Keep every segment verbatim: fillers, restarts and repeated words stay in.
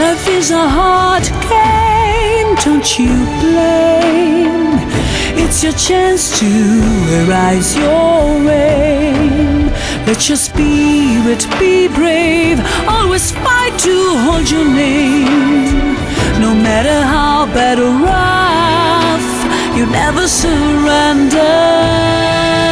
Life is a hard game, don't you blame. It's your chance to arise your aim. Let your spirit be brave, always fight to hold your name. No matter how bad or rough, you never surrender.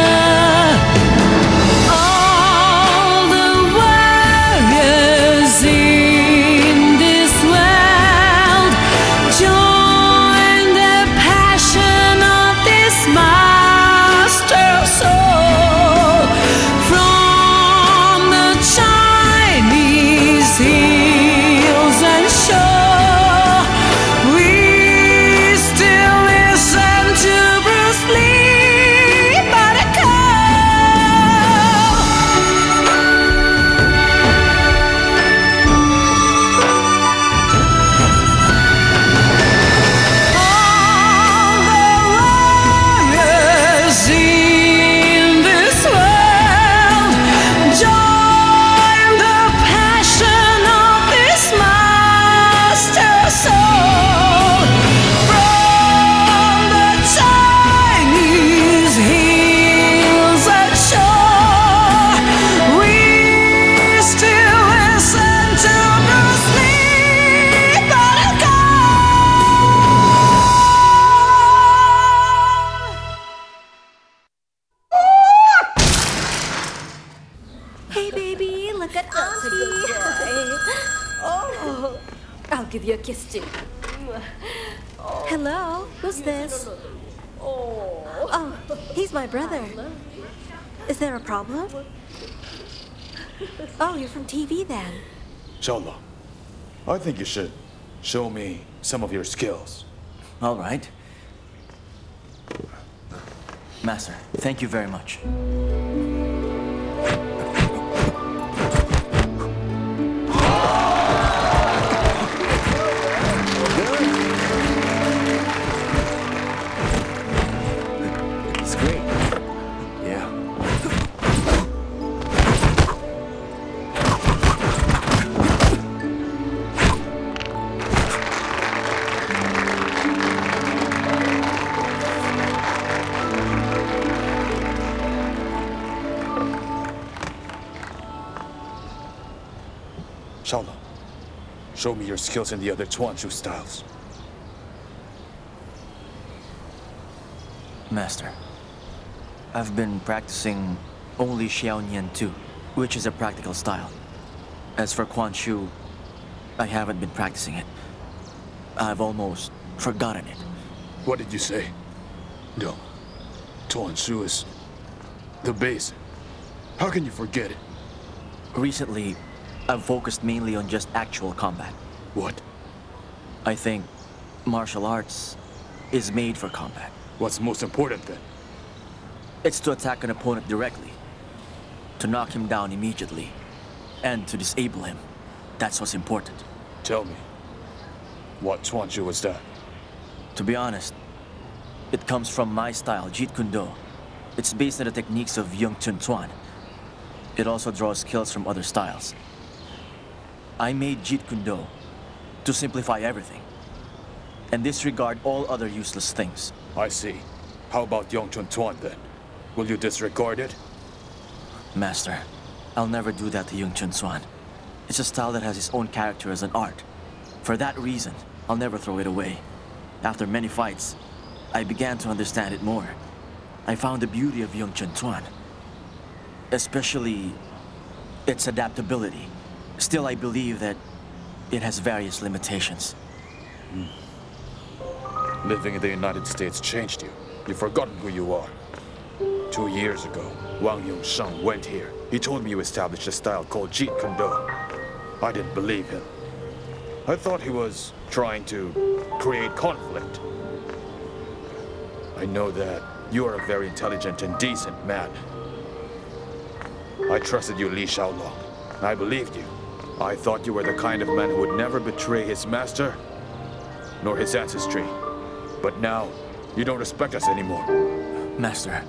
Give you a kiss too. Oh. Hello, who's this? Oh. Oh, he's my brother. Is there a problem? Oh, you're from T V then. Inshallah, I think you should show me some of your skills. All right. Master, thank you very much. Inshallah, show me your skills in the other Chuanshu styles. Master, I've been practicing only Xiaonian two, which is a practical style. As for Quan Shu, I haven't been practicing it. I've almost forgotten it. What did you say? No, Chuanshu is the base. How can you forget it? Recently, I've focused mainly on just actual combat. What? I think martial arts is made for combat. What's most important then? It's to attack an opponent directly, to knock him down immediately, and to disable him. That's what's important. Tell me, what Chuanshu was that? To be honest, it comes from my style, Jeet Kune Do. It's based on the techniques of Yung Chun Chuan. It also draws skills from other styles. I made Jeet Kune Do to simplify everything and disregard all other useless things. I see. How about Yung Chun Chuan then? Will you disregard it? Master, I'll never do that to Yung Chun Chuan. It's a style that has its own character as an art. For that reason, I'll never throw it away. After many fights, I began to understand it more. I found the beauty of Yung Chun Chuan, especially its adaptability. Still, I believe that it has various limitations. Hmm. Living in the United States changed you. You've forgotten who you are. Two years ago, Wang Yongsheng went here. He told me you established a style called Jeet Kune Do. I didn't believe him. I thought he was trying to create conflict. I know that you are a very intelligent and decent man. I trusted you, Li Shaolong. I believed you. I thought you were the kind of man who would never betray his master, nor his ancestry. But now, you don't respect us anymore. Master,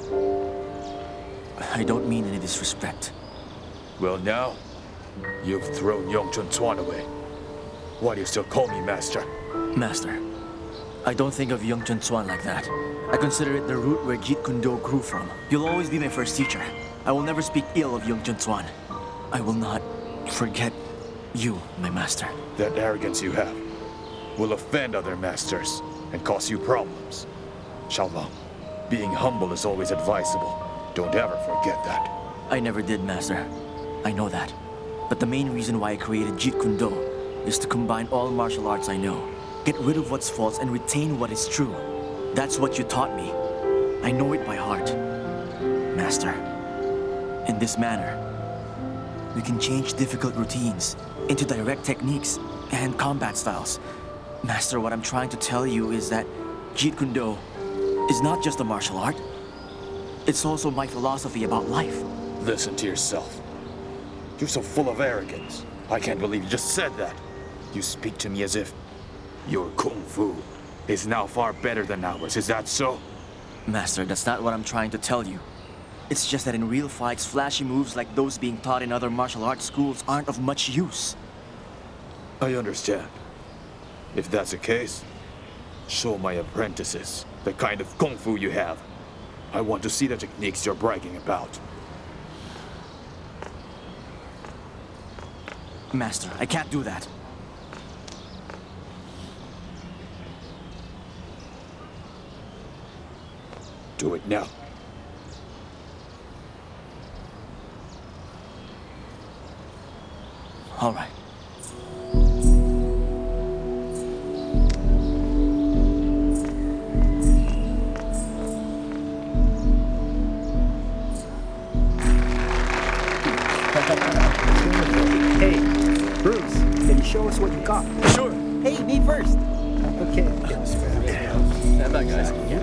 I don't mean any disrespect. Well now, you've thrown Yung Chun Chuan away. Why do you still call me master? Master, I don't think of Young Chun Chuan like that. I consider it the root where Jeet Kune Do grew from. You'll always be my first teacher. I will never speak ill of Young Chun Chuan. I will not forget you, my master. That arrogance you have will offend other masters and cause you problems. Xiaolong, being humble is always advisable. Don't ever forget that. I never did, master. I know that. But the main reason why I created Jeet Kune Do is to combine all martial arts I know. Get rid of what's false and retain what is true. That's what you taught me. I know it by heart. Master, in this manner, we can change difficult routines into direct techniques and combat styles. Master, what I'm trying to tell you is that Jeet Kune Do is not just a martial art. It's also my philosophy about life. Listen to yourself. You're so full of arrogance. I can't believe you just said that. You speak to me as if your kung fu is now far better than ours. Is that so? Master, that's not what I'm trying to tell you. It's just that in real fights, flashy moves like those being taught in other martial arts schools aren't of much use. I understand. If that's the case, show my apprentices the kind of kung fu you have. I want to see the techniques you're bragging about. Master, I can't do that. Do it now. All right. Hey, Bruce, can you show us what you got? Sure. Hey, me first. Okay. Stand back, guys. Yeah.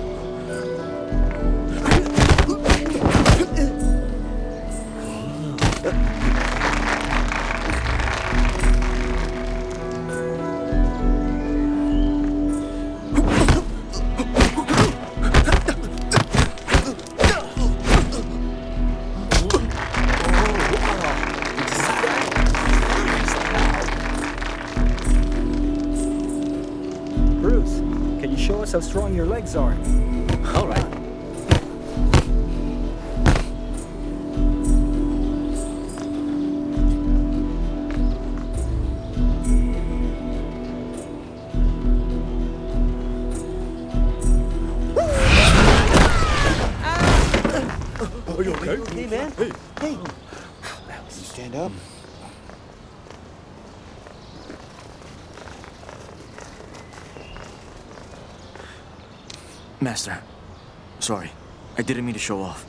Bruce, can you show us how strong your legs are? All right. Are you okay? Hey, man. Hey. Hey. You stand up. Master, sorry. I didn't mean to show off.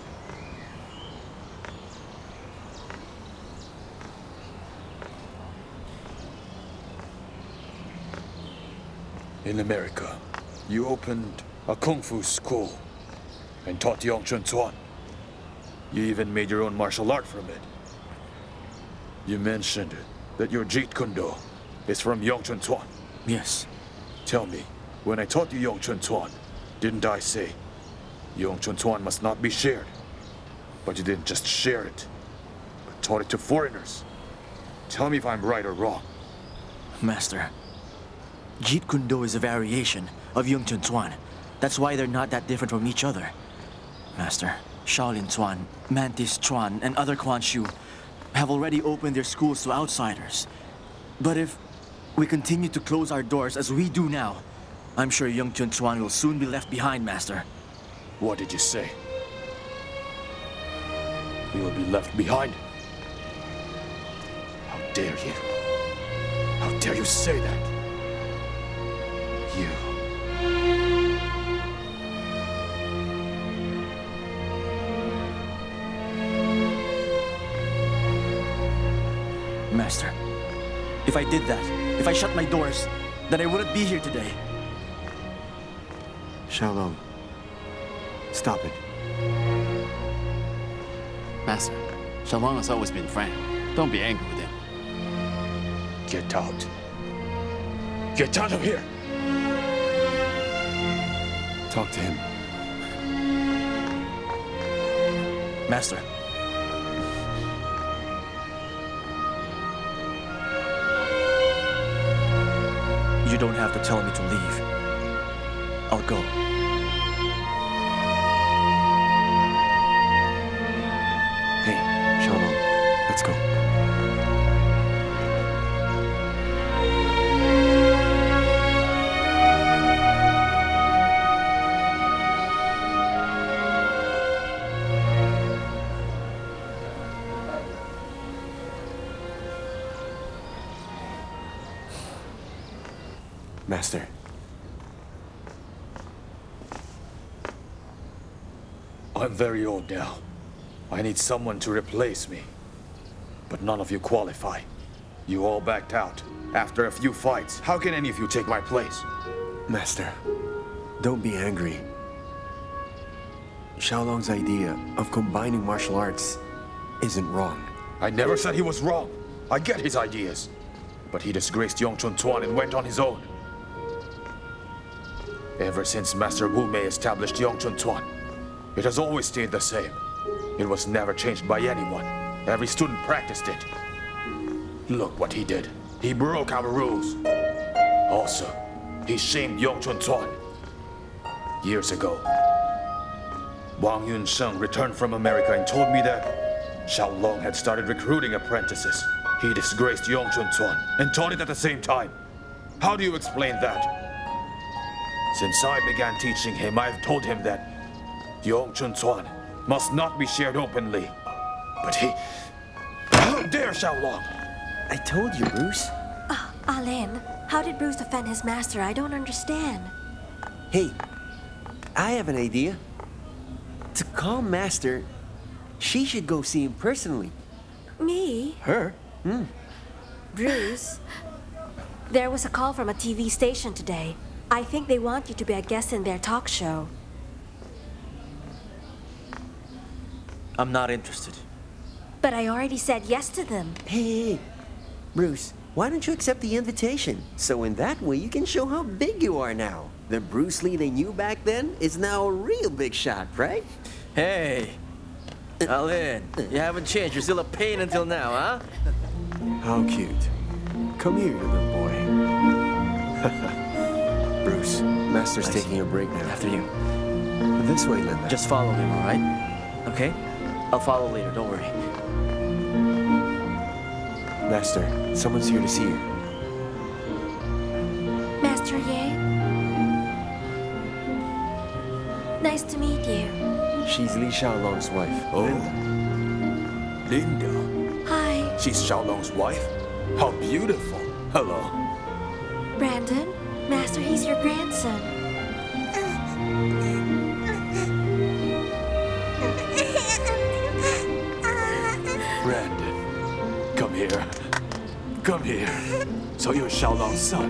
In America, you opened a kung fu school and taught Young Chun Chuan. You even made your own martial art from it. You mentioned that your Jeet Kune Do is from Young Chun Chuan. Yes. Tell me, when I taught you Young Chun Chuan, didn't I say Young Chun Chuan must not be shared? But you didn't just share it, but taught it to foreigners. Tell me if I'm right or wrong. Master, Jeet Kune Do is a variation of Young Chun Chuan. That's why they're not that different from each other. Master, Shaolin Chuan, Mantis Chuan, and other Quan Shu have already opened their schools to outsiders. But if we continue to close our doors as we do now, I'm sure Young Chun Chuan will soon be left behind, Master. What did you say? We will be left behind? How dare you? How dare you say that? You. Master, if I did that, if I shut my doors, then I wouldn't be here today. Xiaolong, stop it. Master, Xiaolong has always been frank. Don't be angry with him. Get out. Get out of here! Talk to him. Master. You don't have to tell me to leave. I'll go. Hey, Xiaolong, let's go. Master. I'm very old now. I need someone to replace me. But none of you qualify. You all backed out. After a few fights, how can any of you take my place? Master, don't be angry. Xiaolong's idea of combining martial arts isn't wrong. I never said he was wrong. I get his ideas. But he disgraced Yongchun Tuan and went on his own. Ever since Master Wu Mei established Yongchun Tuan, it has always stayed the same. It was never changed by anyone. Every student practiced it. Look what he did. He broke our rules. Also, he shamed Yongchun Tuan. Years ago, Wang Yunsheng returned from America and told me that Xiaolong had started recruiting apprentices. He disgraced Yongchun Tuan and taught it at the same time. How do you explain that? Since I began teaching him, I've told him that Yongchun Tuan must not be shared openly. But he... How dare Xiaolong! I told you, Bruce. Oh, Alin, how did Bruce offend his master? I don't understand. Hey, I have an idea. To calm Master, she should go see him personally. Me? Her? Hmm. Bruce, there was a call from a T V station today. I think they want you to be a guest in their talk show. I'm not interested. But I already said yes to them. Hey, hey, hey, Bruce, why don't you accept the invitation? So in that way, you can show how big you are now. The Bruce Lee they knew back then is now a real big shot, right? Hey, Alin, you haven't changed. You're still a pain until now, huh? How cute. Come here, you little boy. Bruce, Master's taking a break now. After you. This way, Linda. Just follow him, all right? Okay? I'll follow later, don't worry. Master, someone's here to see you. Master Ye? Nice to meet you. She's Li Xiaolong's wife, Oh. Linda. Linda. Hi. She's Xiaolong's wife? How beautiful. Hello. Brandon? Master, he's your grandson. Brandon, come here. Come here. So you're Xiaolong's son.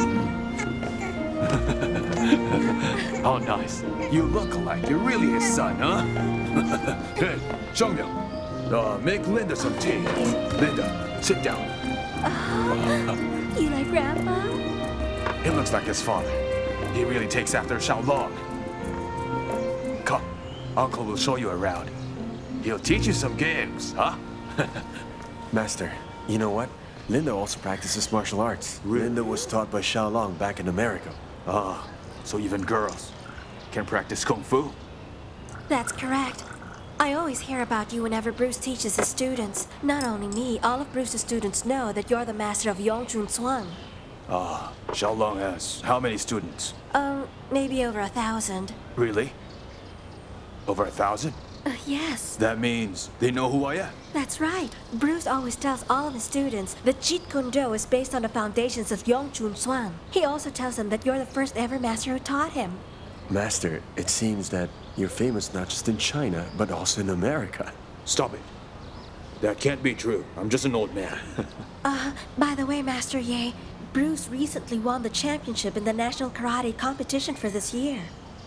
How nice. You look alike. You're really his son, huh? Hey, Xiaoming, uh, make Linda some tea. Linda, sit down. Oh, you like Grandpa? He looks like his father. He really takes after Xiaolong. Come, Uncle will show you around. He'll teach you some games, huh? Master, you know what? Linda also practices martial arts. Really? Linda was taught by Xiaolong back in America. Ah, so even girls can practice Kung Fu? That's correct. I always hear about you whenever Bruce teaches his students. Not only me, all of Bruce's students know that you're the master of Yongchun Tuan. Ah, Xiaolong has how many students? Um, maybe over a thousand. Really? Over a thousand? Uh, yes, That means they know who I am. that's right. Bruce always tells all of his students that Jeet Kune Do is based on the foundations of Yongchun Tuan. He also tells them that you're the first ever master who taught him. Master, it seems that you're famous not just in China, but also in America. Stop it. That can't be true. I'm just an old man. Uh, by the way, Master Ye, Bruce recently won the championship in the national karate competition for this year.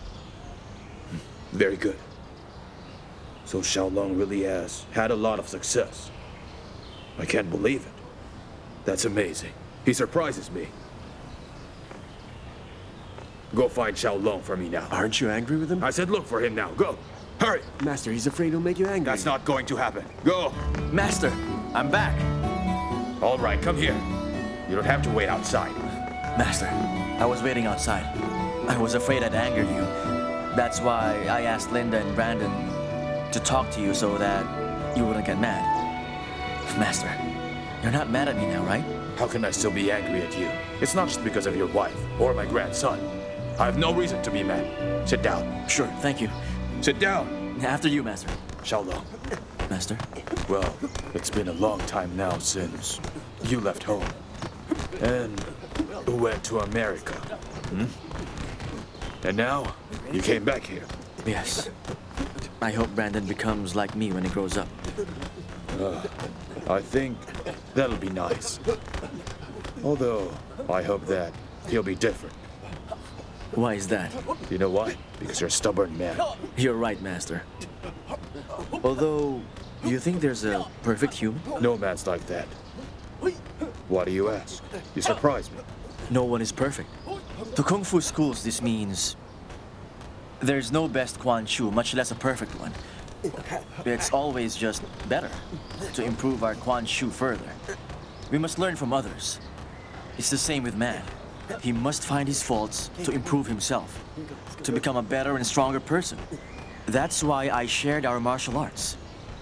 Very good. So Xiaolong really has had a lot of success. I can't believe it. That's amazing. He surprises me. Go find Xiaolong for me now. Aren't you angry with him? I said look for him now. Go. Hurry. Master, he's afraid he'll make you angry. That's not going to happen. Go. Master, I'm back. All right, come here. You don't have to wait outside. Master, I was waiting outside. I was afraid I'd anger you. That's why I asked Linda and Brandon to talk to you so that you wouldn't get mad. Master, you're not mad at me now, right? How can I still be angry at you? It's not just because of your wife or my grandson. I have no reason to be mad. Sit down. Sure, thank you. Sit down. After you, Master. Xiaolong. Master? Well, it's been a long time now since you left home and went to America. Hmm? And now, you came back here. Yes. I hope Brandon becomes like me when he grows up. Uh, I think that'll be nice. Although, I hope that he'll be different. Why is that? You know why? Because you're a stubborn man. You're right, Master. Although, do you think there's a perfect human? No man's like that. Why do you ask? You surprise me. No one is perfect. To Kung Fu schools, this means there's no best Quan Chu, much less a perfect one. It's always just better to improve our Quan Chu further. We must learn from others. It's the same with man. He must find his faults to improve himself, to become a better and stronger person. That's why I shared our martial arts.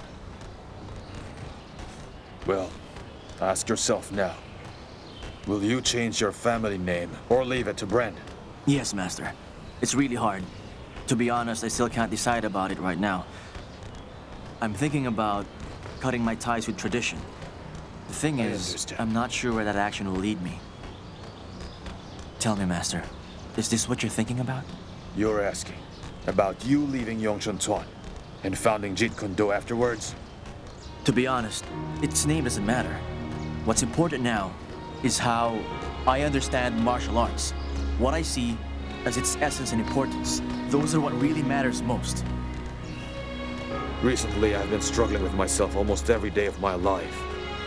Well, ask yourself now. Will you change your family name or leave it to Brandon? Yes, Master. It's really hard. To be honest, I still can't decide about it right now. I'm thinking about cutting my ties with tradition. The thing I is, understand. I'm not sure where that action will lead me. Tell me, Master, is this what you're thinking about? You're asking about you leaving Yongchun Tuan and founding Jeet Kune Do afterwards? To be honest, its name doesn't matter. What's important now is how I understand martial arts. What I see as its essence and importance. Those are what really matters most. Recently, I've been struggling with myself almost every day of my life.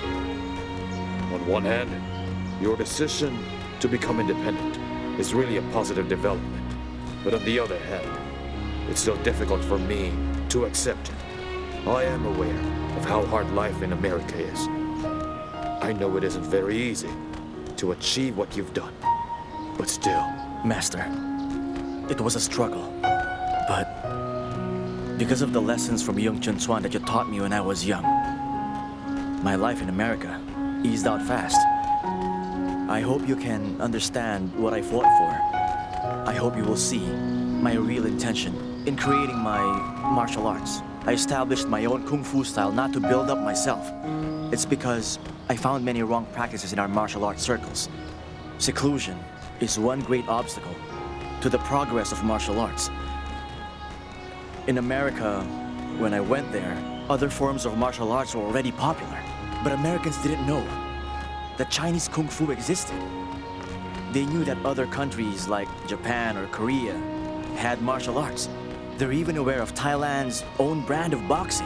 On one hand, your decision to become independent is really a positive development. But on the other hand, it's still difficult for me to accept it. I am aware of how hard life in America is. I know it isn't very easy to achieve what you've done. But still... Master, it was a struggle. But because of the lessons from Yongchun Tuan that you taught me when I was young, my life in America eased out fast. I hope you can understand what I fought for. I hope you will see my real intention in creating my martial arts. I established my own Kung Fu style not to build up myself. It's because I found many wrong practices in our martial arts circles. Seclusion is one great obstacle to the progress of martial arts. In America, when I went there, other forms of martial arts were already popular. But Americans didn't know that Chinese Kung Fu existed. They knew that other countries like Japan or Korea had martial arts. They're even aware of Thailand's own brand of boxing.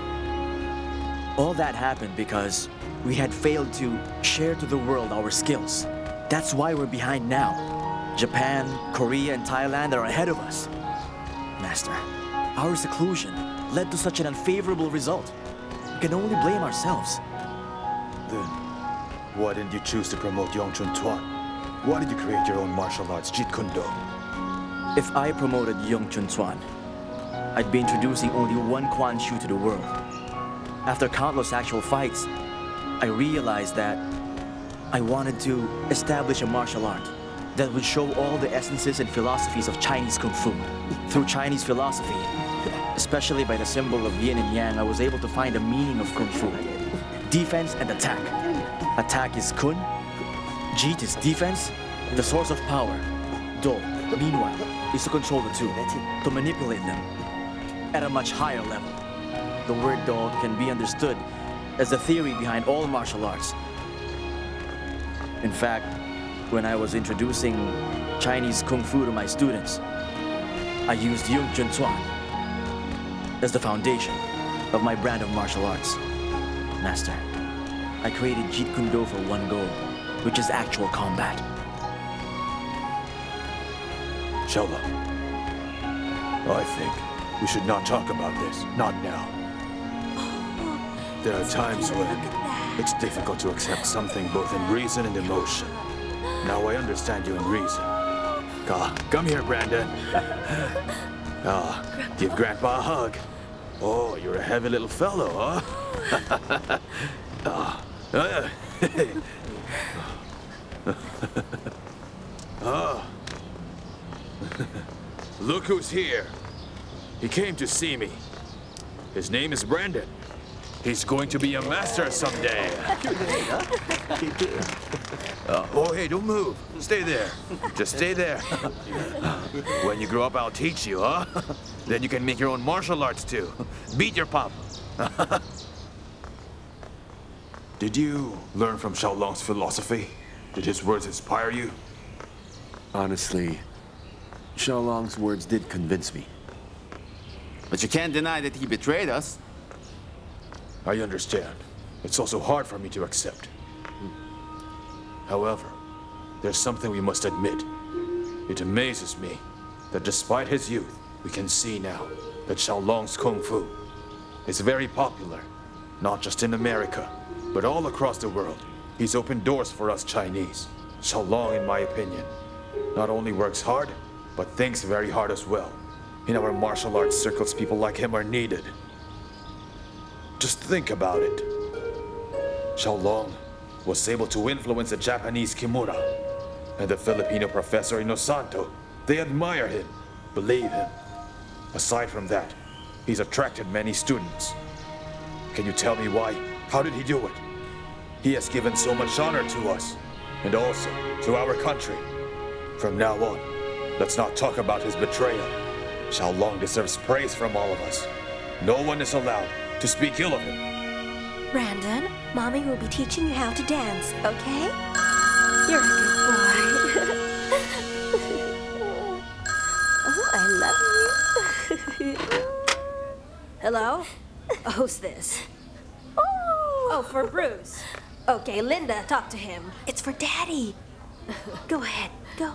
All that happened because we had failed to share to the world our skills. That's why we're behind now. Japan, Korea, and Thailand are ahead of us. Master, our seclusion led to such an unfavorable result. We can only blame ourselves. Then, why didn't you choose to promote Yongchun Tuan? Why did you create your own martial arts, Jeet Kune Do? If I promoted Yongchun Tuan, I'd be introducing only one Quan Chu to the world. After countless actual fights, I realized that I wanted to establish a martial art that would show all the essences and philosophies of Chinese Kung Fu. Through Chinese philosophy, especially by the symbol of yin and yang, I was able to find the meaning of Kung Fu. Defense and attack. Attack is Kun, Jeet is defense, the source of power. Do, meanwhile, is to control the two, to manipulate them at a much higher level. The word Do can be understood as the theory behind all martial arts. In fact, when I was introducing Chinese Kung Fu to my students, I used Yongchun Tuan as the foundation of my brand of martial arts. Master, I created Jeet Kune Do for one goal, which is actual combat. Xiaolong, I think we should not talk about this, not now. There are times when it's difficult to accept something both in reason and emotion. Now I understand you in reason. Ah, come here, Brandon. Ah, give Grandpa a hug. Oh, you're a heavy little fellow, huh? Ah, uh, ah. Look who's here. He came to see me. His name is Brandon. He's going to be a master someday. Uh, oh, hey, don't move. Stay there. Just stay there. When you grow up, I'll teach you, huh? Then you can make your own martial arts, too. Beat your papa. Did you learn from Xiaolong's philosophy? Did his words inspire you? Honestly, Xiaolong's words did convince me. But you can't deny that he betrayed us. I understand. It's also hard for me to accept. However, there's something we must admit. It amazes me that despite his youth, we can see now that Xiaolong's Kung Fu is very popular, not just in America, but all across the world. He's opened doors for us Chinese. Xiaolong, in my opinion, not only works hard, but thinks very hard as well. In our martial arts circles, people like him are needed. Just think about it. Xiaolong was able to influence the Japanese Kimura and the Filipino professor Inosanto. They admire him, believe him. Aside from that, he's attracted many students. Can you tell me why? How did he do it? He has given so much honor to us, and also to our country. From now on, let's not talk about his betrayal. Xiaolong deserves praise from all of us. No one is allowed to speak ill of him. Brandon, Mommy will be teaching you how to dance, okay? You're a good boy. Oh, I love you. Hello? Who's this? Oh. Oh, for Bruce. Okay, Linda, talk to him. It's for Daddy. Go ahead, go.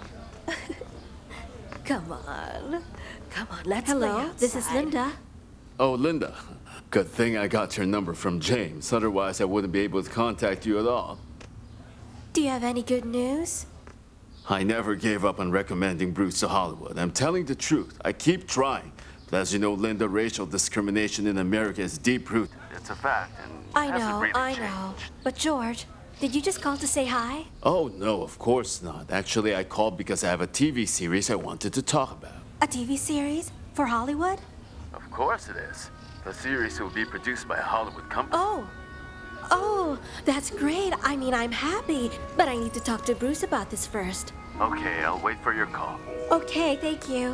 Come on. Come on, let's Hello, this is Linda. Oh, Linda. Good thing I got your number from James. Otherwise, I wouldn't be able to contact you at all. Do you have any good news? I never gave up on recommending Bruce to Hollywood. I'm telling the truth. I keep trying. But as you know, Linda, racial discrimination in America is deep-rooted. It's a fact, and I hasn't know, really I changed. know. But George, did you just call to say hi? Oh, no, of course not. Actually, I called because I have a T V series I wanted to talk about. A T V series? For Hollywood? Of course it is. The series will be produced by a Hollywood company. Oh. Oh, that's great. I mean, I'm happy. But I need to talk to Bruce about this first. Okay, I'll wait for your call. Okay, thank you.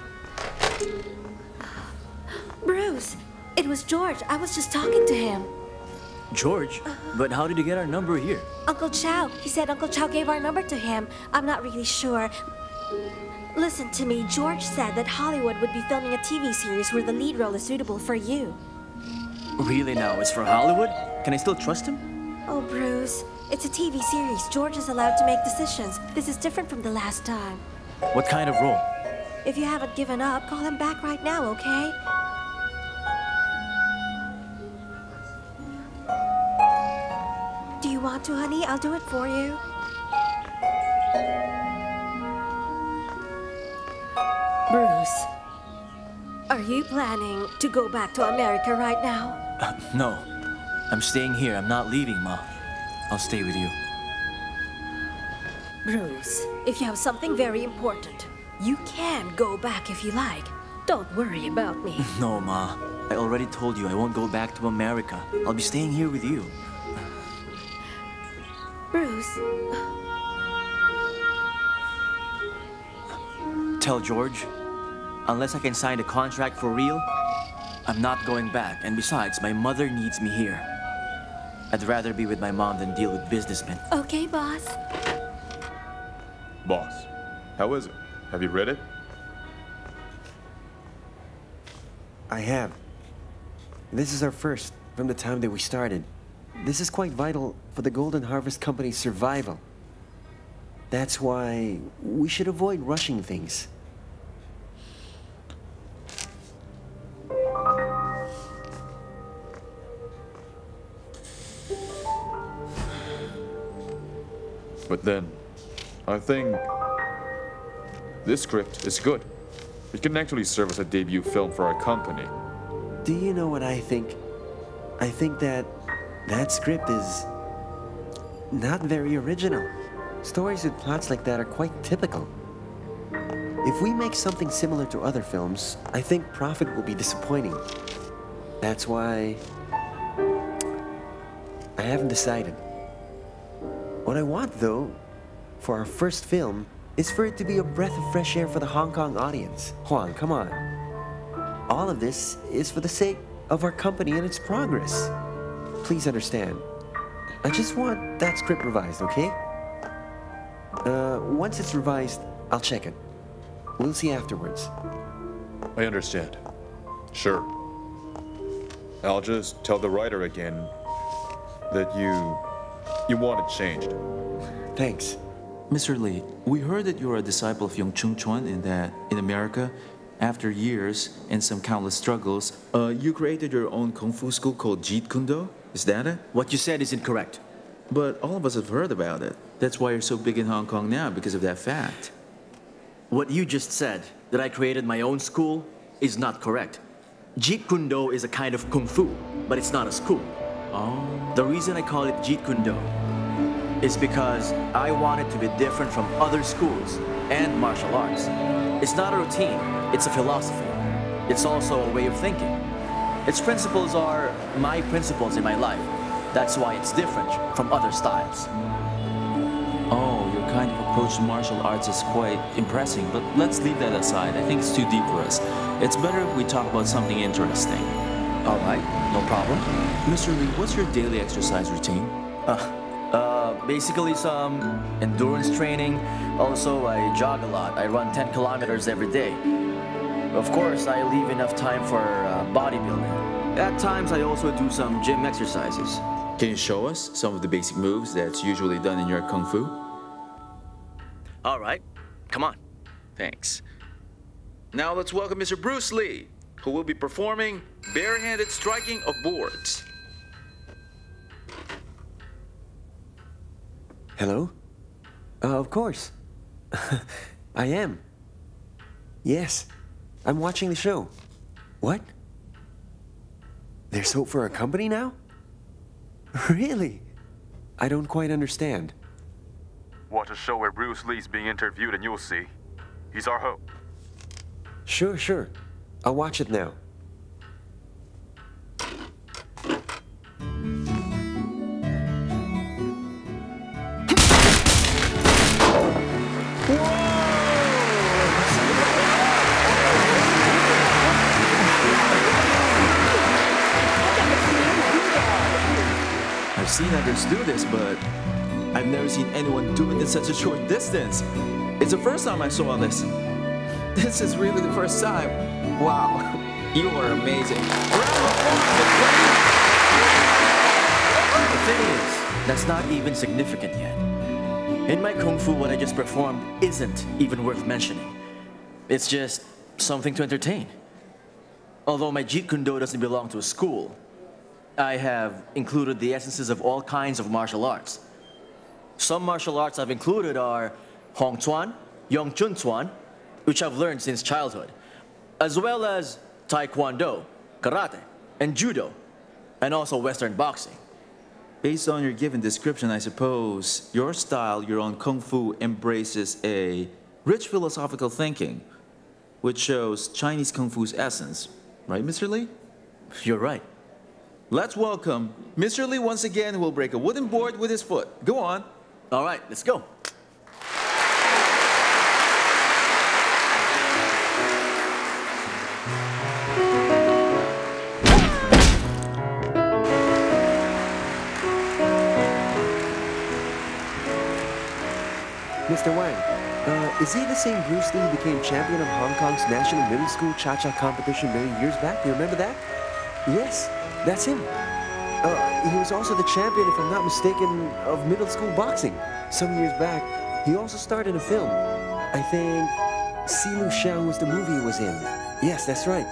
Bruce, it was George. I was just talking to him. George? But how did you get our number here? Uncle Chow. He said Uncle Chow gave our number to him. I'm not really sure. Listen to me. George said that Hollywood would be filming a T V series where the lead role is suitable for you. Really now? It's for Hollywood? Can I still trust him? Oh, Bruce. It's a T V series. George is allowed to make decisions. This is different from the last time. What kind of role? If you haven't given up, call him back right now, okay? Do you want to, honey? I'll do it for you. Bruce, are you planning to go back to America right now? Uh, no. I'm staying here. I'm not leaving, Ma. I'll stay with you. Bruce, if you have something very important, you can go back if you like. Don't worry about me. No, Ma. I already told you I won't go back to America. I'll be staying here with you. Bruce. Tell George, unless I can sign the contract for real, I'm not going back. And besides, my mother needs me here. I'd rather be with my mom than deal with businessmen. Okay, boss. Boss, how is it? Have you read it? I have. This is our first from the time that we started. This is quite vital for the Golden Harvest Company's survival. That's why we should avoid rushing things. But then, I think this script is good. It can actually serve as a debut film for our company. Do you know what I think? I think that that script is not very original. Stories with plots like that are quite typical. If we make something similar to other films, I think profit will be disappointing. That's why I haven't decided. What I want, though, for our first film, is for it to be a breath of fresh air for the Hong Kong audience. Juan, come on. All of this is for the sake of our company and its progress. Please understand. I just want that script revised, okay? Uh, once it's revised, I'll check it. We'll see afterwards. I understand. Sure. I'll just tell the writer again that you... you want it changed. Thanks. Mister Lee, we heard that you're a disciple of Young Chun Chuan and that in America, after years and some countless struggles, uh, you created your own kung fu school called Jeet Kune Do. Is that it? What you said is incorrect. But all of us have heard about it. That's why you're so big in Hong Kong now, because of that fact. What you just said, that I created my own school, is not correct. Jeet Kune Do is a kind of kung fu, but it's not a school. Oh. The reason I call it Jeet Kune Do is because I want it to be different from other schools and martial arts. It's not a routine, it's a philosophy. It's also a way of thinking. Its principles are my principles in my life. That's why it's different from other styles. Oh, your kind of approach to martial arts is quite impressive, but let's leave that aside. I think it's too deep for us. It's better if we talk about something interesting. All right, no problem. Mister Lee, what's your daily exercise routine? Uh, uh, basically some endurance training. Also, I jog a lot. I run ten kilometers every day. Of course, I leave enough time for uh, bodybuilding. At times, I also do some gym exercises. Can you show us some of the basic moves that's usually done in your kung fu? All right, come on. Thanks. Now let's welcome Mister Bruce Lee, who will be performing barehanded striking of boards. Hello? Uh, of course. I am. Yes, I'm watching the show. What? There's hope for our company now? Really? I don't quite understand. Watch a show where Bruce Lee's being interviewed and you'll see. He's our hope. Sure, sure. I'll watch it now. I've seen others do this, but I've never seen anyone do it in such a short distance. It's the first time I saw this. This is really the first time. Wow, you are amazing. The thing is, that's not even significant yet. In my kung fu, what I just performed isn't even worth mentioning. It's just something to entertain. Although my Jeet Kune Do doesn't belong to a school, I have included the essences of all kinds of martial arts. Some martial arts I've included are Hong Chuan, Young Chun Chuan, which I've learned since childhood, as well as Taekwondo, Karate, and Judo, and also Western boxing. Based on your given description, I suppose your style, your own kung fu, embraces a rich philosophical thinking, which shows Chinese kung fu's essence. Right, Mister Lee? You're right. Let's welcome Mister Lee once again, who will break a wooden board with his foot. Go on. All right, let's go. Mister Wang, uh, is he the same Bruce Lee who became champion of Hong Kong's national middle school cha-cha competition many years back? Do you remember that? Yes, that's him. Uh, he was also the champion, if I'm not mistaken, of middle school boxing. Some years back, he also starred in a film. I think Si Lu Xiang was the movie he was in. Yes, that's right.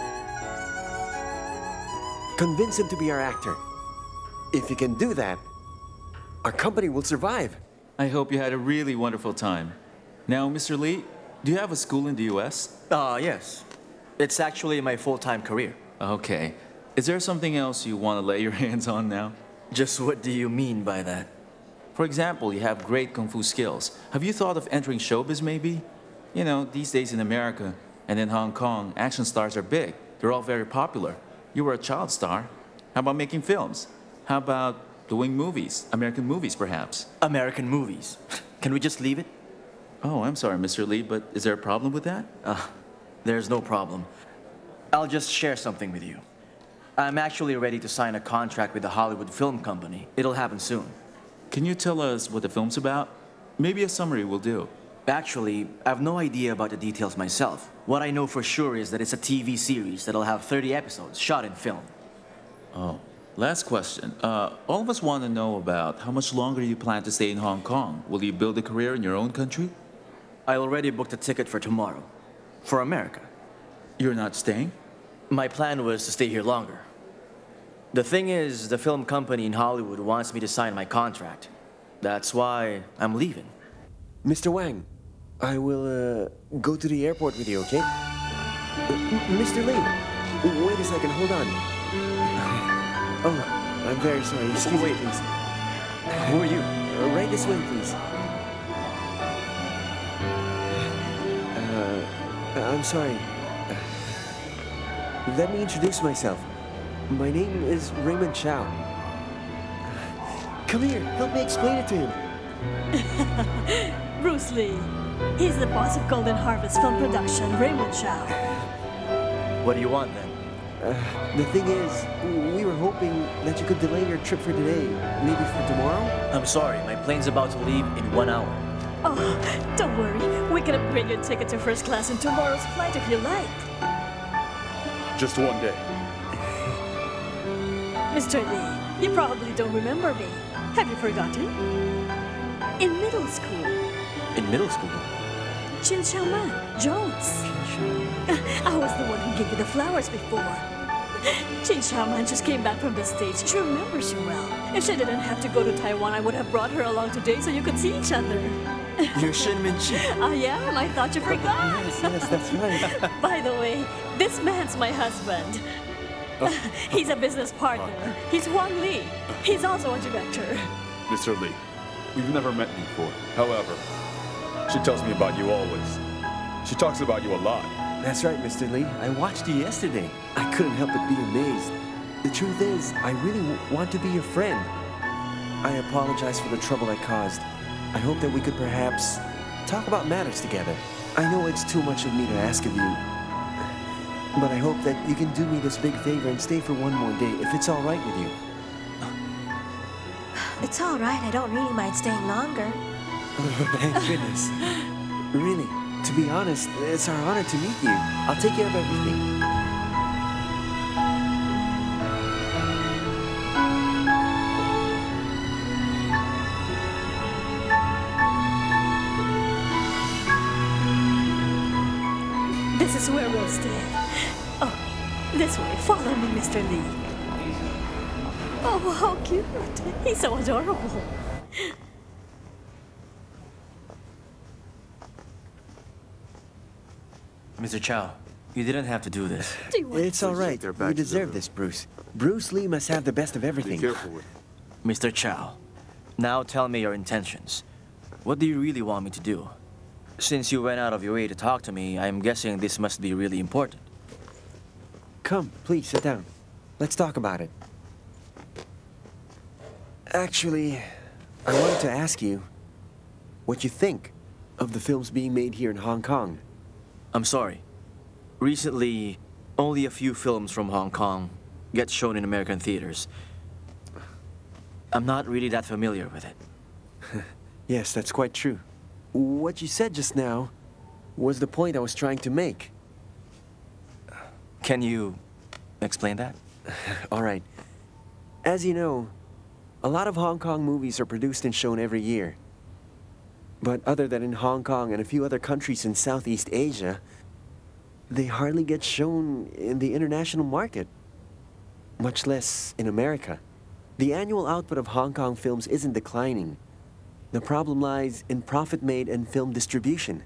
Convince him to be our actor. If he can do that, our company will survive. I hope you had a really wonderful time. Now, Mister Lee, do you have a school in the U S? Ah, uh, yes. It's actually my full-time career. Okay. Is there something else you want to lay your hands on now? Just what do you mean by that? For example, you have great kung fu skills. Have you thought of entering showbiz, maybe? You know, these days in America and in Hong Kong, action stars are big. They're all very popular. You were a child star. How about making films? How about doing movies? American movies, perhaps? American movies? Can we just leave it? Oh, I'm sorry, Mister Lee, but is there a problem with that? Uh, there's no problem. I'll just share something with you. I'm actually ready to sign a contract with the Hollywood Film Company. It'll happen soon. Can you tell us what the film's about? Maybe a summary will do. Actually, I have no idea about the details myself. What I know for sure is that it's a T V series that'll have thirty episodes shot in film. Oh, last question. Uh, all of us want to know about how much longer you plan to stay in Hong Kong. Will you build a career in your own country? I already booked a ticket for tomorrow. For America. You're not staying? My plan was to stay here longer. The thing is, the film company in Hollywood wants me to sign my contract. That's why I'm leaving. Mister Wang, I will uh, go to the airport with you, okay? Uh, Mister Lee, wait a second, hold on. Oh, I'm very sorry. Excuse me, please. Who are you? Uh, right this way, please. Uh, I'm sorry. Let me introduce myself. My name is Raymond Chow. Come here, help me explain it to him. Bruce Lee. He's the boss of Golden Harvest Film Production, Raymond Chow. What do you want then? Uh, the thing is, we were hoping that you could delay your trip for today, maybe for tomorrow? I'm sorry, my plane's about to leave in one hour. Oh, don't worry. We can upgrade your ticket to first class in tomorrow's flight if you like. Just one day. Mister Lee, you probably don't remember me. Have you forgotten? In middle school. In middle school? Chin Chow Man, Jones. I was the one who gave you the flowers before. Chin Chow Man just came back from the States. She remembers you well. If she didn't have to go to Taiwan, I would have brought her along today so you could see each other. You're Shin Min Chi. I am. I thought you forgot. Yes, yes, that's right. By the way, this man's my husband. He's a business partner. He's Huang Lee. He's also a director. Mister Lee, we've never met before. However, she tells me about you always. She talks about you a lot. That's right, Mister Lee. I watched you yesterday. I couldn't help but be amazed. The truth is, I really w want to be your friend. I apologize for the trouble I caused. I hope that we could perhaps talk about matters together. I know it's too much of me to ask of you, but I hope that you can do me this big favor and stay for one more day, if it's all right with you. It's all right. I don't really mind staying longer. Thank goodness. Really, to be honest, it's our honor to meet you. I'll take care of everything. This is where we'll stay. Oh, this way. Follow me, Mister Lee. Oh, how cute. He's so adorable. Mister Chow, you didn't have to do this. Do you want It's all right. You deserve this, Bruce. Bruce Lee must have the best of Be everything. careful with Mister Chow, now tell me your intentions. What do you really want me to do? Since you went out of your way to talk to me, I'm guessing this must be really important. Come, please, sit down. Let's talk about it. Actually, I wanted to ask you what you think of the films being made here in Hong Kong. I'm sorry. Recently, only a few films from Hong Kong get shown in American theaters. I'm not really that familiar with it. Yes, that's quite true. What you said just now was the point I was trying to make. Can you explain that? All right. As you know, a lot of Hong Kong movies are produced and shown every year. But other than in Hong Kong and a few other countries in Southeast Asia, they hardly get shown in the international market, much less in America. The annual output of Hong Kong films isn't declining. The problem lies in profit made and film distribution.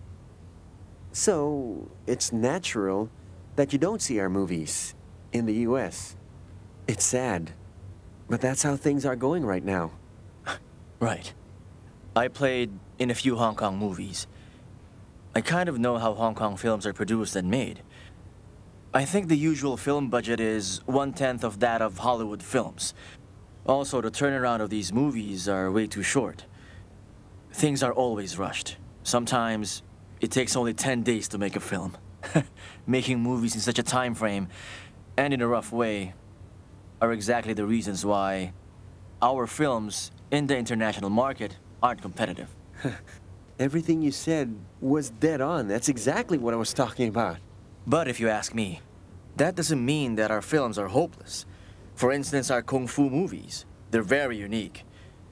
So, it's natural that you don't see our movies in the U S. It's sad, but that's how things are going right now. Right. I played in a few Hong Kong movies. I kind of know how Hong Kong films are produced and made. I think the usual film budget is one-tenth of that of Hollywood films. Also, the turnaround of these movies are way too short. Things are always rushed. Sometimes, it takes only ten days to make a film. Making movies in such a time frame, and in a rough way, are exactly the reasons why our films in the international market aren't competitive. Everything you said was dead on. That's exactly what I was talking about. But if you ask me, that doesn't mean that our films are hopeless. For instance, our Kung Fu movies, they're very unique.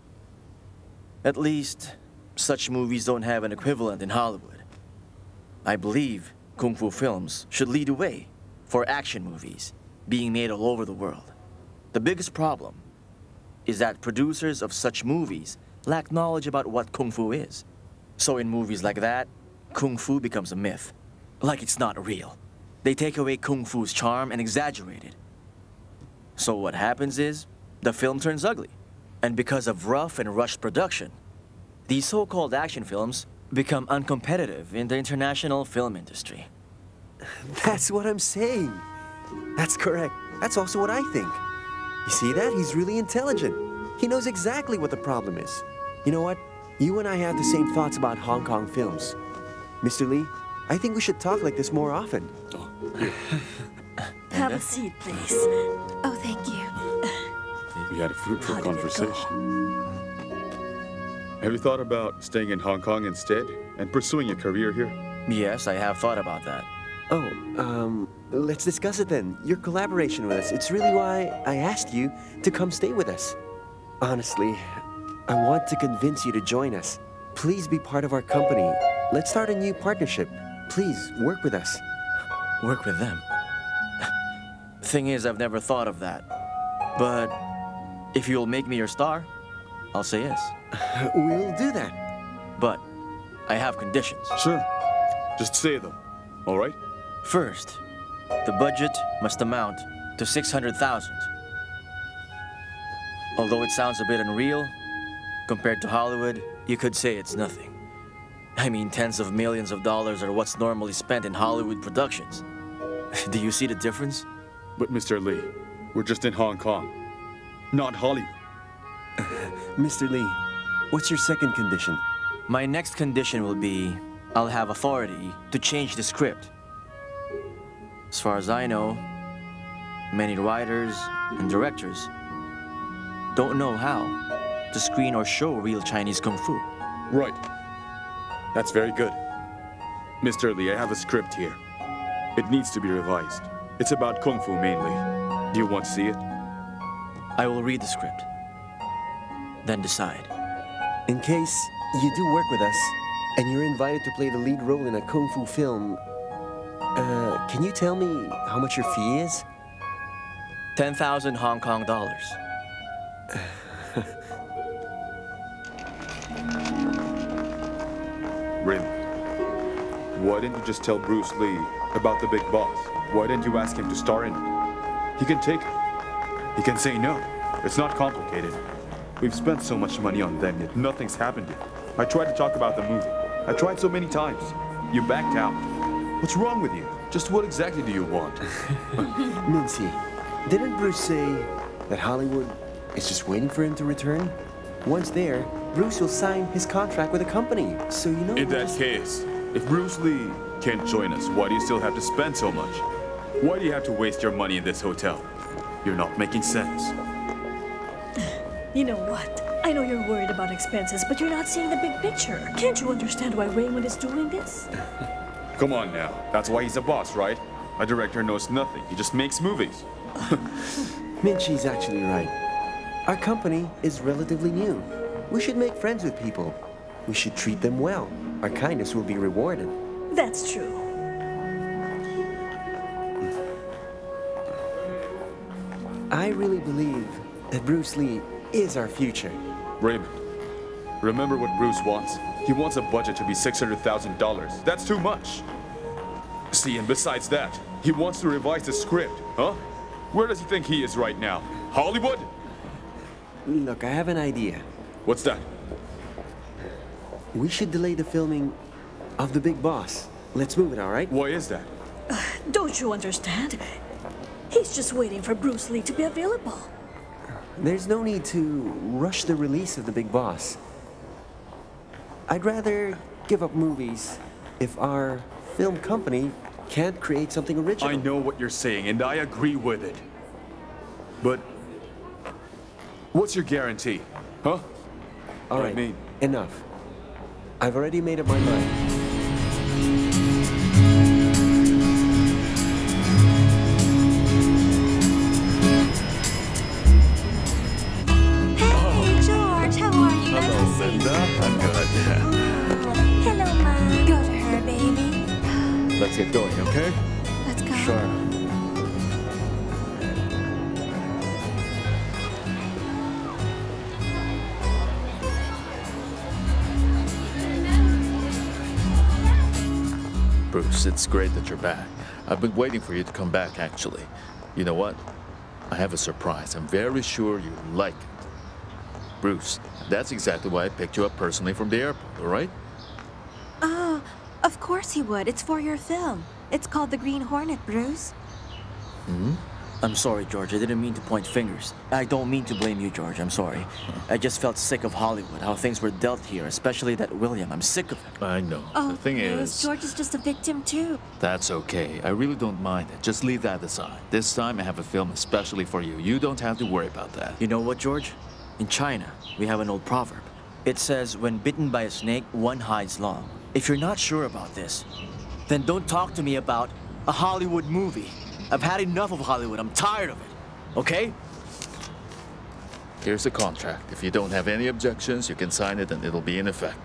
At least, such movies don't have an equivalent in Hollywood. I believe Kung Fu films should lead the way for action movies being made all over the world. The biggest problem is that producers of such movies lack knowledge about what Kung Fu is. So in movies like that, Kung Fu becomes a myth, like it's not real. They take away Kung Fu's charm and exaggerate it. So what happens is, the film turns ugly. And because of rough and rushed production, these so-called action films become uncompetitive in the international film industry. That's what I'm saying. That's correct. That's also what I think. You see that? He's really intelligent. He knows exactly what the problem is. You know what? You and I have the same thoughts about Hong Kong films. Mister Lee, I think we should talk like this more often. Oh, here. Have a seat, please. Oh, thank you. We had a fruitful How did it conversation. Have you thought about staying in Hong Kong instead and pursuing a career here? Yes, I have thought about that. Oh, um, let's discuss it then. Your collaboration with us. It's really why I asked you to come stay with us. Honestly, I want to convince you to join us. Please be part of our company. Let's start a new partnership. Please, work with us. Work with them? Thing is, I've never thought of that. But if you'll make me your star, I'll say yes. We'll do that. But I have conditions. Sure. Just say them, all right? First, the budget must amount to six hundred thousand. Although it sounds a bit unreal, compared to Hollywood, you could say it's nothing. I mean, tens of millions of dollars are what's normally spent in Hollywood productions. Do you see the difference? But Mister Lee, we're just in Hong Kong, not Hollywood. Mister Lee, what's your second condition? My next condition will be, I'll have authority to change the script. As far as I know, many writers and directors don't know how to screen or show real Chinese Kung Fu. Right. That's very good. Mister Lee, I have a script here. It needs to be revised. It's about Kung Fu mainly. Do you want to see it? I will read the script, then decide. In case you do work with us, and you're invited to play the lead role in a Kung Fu film, uh, can you tell me how much your fee is? ten thousand Hong Kong dollars. Really? Why didn't you just tell Bruce Lee about the big boss? Why didn't you ask him to star in it? He can take it. He can say no. It's not complicated. We've spent so much money on them, yet nothing's happened yet. I tried to talk about the movie. I tried so many times. You backed out. What's wrong with you? Just what exactly do you want? Mincy, didn't Bruce say that Hollywood is just waiting for him to return? Once there, Bruce will sign his contract with the company, so you know... In that just... case, if Bruce Lee can't join us, why do you still have to spend so much? Why do you have to waste your money in this hotel? You're not making sense. You know what? I know you're worried about expenses, but you're not seeing the big picture. Can't you understand why Raymond is doing this? Come on now. That's why he's a boss, right? A director knows nothing. He just makes movies. Mincy's actually right. Our company is relatively new. We should make friends with people. We should treat them well. Our kindness will be rewarded. That's true. I really believe that Bruce Lee is our future. Raymond, Remember what Bruce wants? He wants a budget to be six hundred thousand dollars. That's too much. See, and besides that, he wants to revise the script, huh? Where does he think he is right now? Hollywood? Look, I have an idea. What's that? We should delay the filming of The Big Boss. Let's move it, all right? Why is that? Uh, don't you understand? He's just waiting for Bruce Lee to be available. There's no need to rush the release of The Big Boss. I'd rather give up movies if our film company can't create something original. I know what you're saying, and I agree with it. But what's your guarantee, huh? All right, I mean, enough. I've already made up my mind. Hey, George, how are you? Nice hello, to see Linda. you. I'm good. Hello, Mom. Go to her, baby. Let's get going, okay? Let's go. Sure. Bruce, it's great that you're back. I've been waiting for you to come back, actually. You know what? I have a surprise. I'm very sure you like it. Bruce, that's exactly why I picked you up personally from the airport, all right? Oh, of course he would. It's for your film. It's called The Green Hornet, Bruce. Hmm? I'm sorry, George. I didn't mean to point fingers. I don't mean to blame you, George. I'm sorry. I just felt sick of Hollywood, how things were dealt here, especially that William. I'm sick of it. I know. Oh, the thing Bruce, is... George is just a victim, too. That's okay. I really don't mind it. Just leave that aside. This time I have a film especially for you. You don't have to worry about that. You know what, George? In China, we have an old proverb. It says, when bitten by a snake, one hides long. If you're not sure about this, then don't talk to me about a Hollywood movie. I've had enough of Hollywood. I'm tired of it. Okay? Here's the contract. If you don't have any objections, you can sign it and it'll be in effect.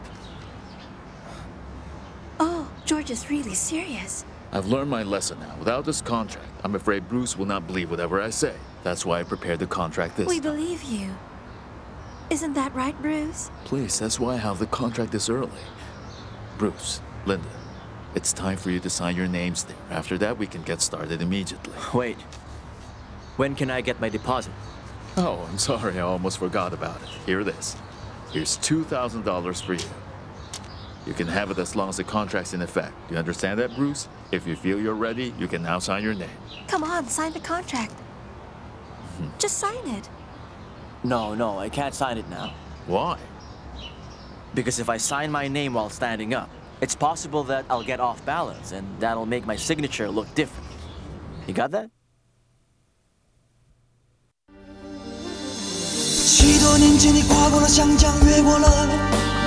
Oh, George is really serious. I've learned my lesson now. Without this contract, I'm afraid Bruce will not believe whatever I say. That's why I prepared the contract this We time. believe you. Isn't that right, Bruce? Please, that's why I have the contract this early. Bruce, Linda, it's time for you to sign your names there. After that, we can get started immediately. Wait. When can I get my deposit? Oh, I'm sorry. I almost forgot about it. Here it is. Here's two thousand dollars for you. You can have it as long as the contract's in effect. Do you understand that, Bruce? If you feel you're ready, you can now sign your name. Come on, sign the contract. Just sign it. No, no, I can't sign it now. Why? Because if I sign my name while standing up, it's possible that I'll get off balance, and that'll make my signature look different. You got that? 许多年前的跨过了想象，越过了